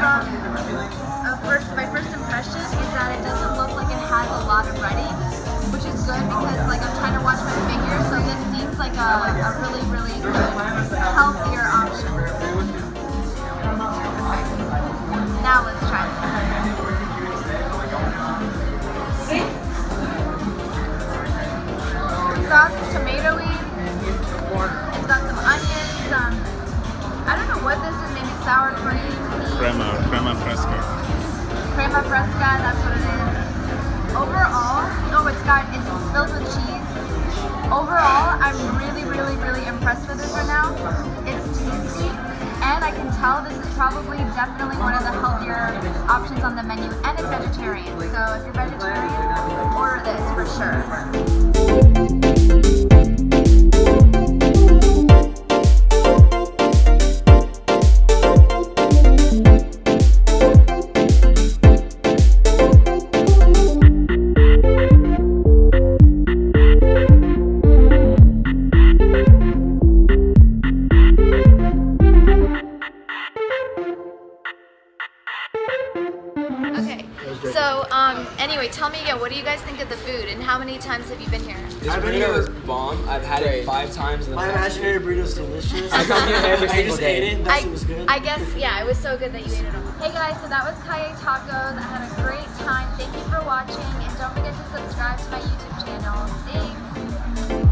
My first impression is that it doesn't look like it has a lot of ready, which is good because like I'm trying to watch my figure, so this seems like a really, really good, healthier option. Now let's try this. The sauce is tomatoey. It's got some onions, I don't know what this is, maybe sour cream. Crema fresca. Crema fresca, that's what it is. Overall, it's filled with cheese. Overall, I'm really, really, really impressed with this right now. It's tasty, and I can tell this is probably definitely one of the healthier options on the menu, and it's vegetarian. So if you're vegetarian, order this for sure. So, anyway, tell me again, what do you guys think of the food, and how many times have you been here? This burrito is bomb. I've had it 5 times in the past. My imaginary burrito is delicious. I come here every I single just day. ate it. That was good. I guess, yeah, it was so good that you ate it all. Hey guys, so that was Calle Tacos. I had a great time. Thank you for watching, and don't forget to subscribe to my YouTube channel. Thanks.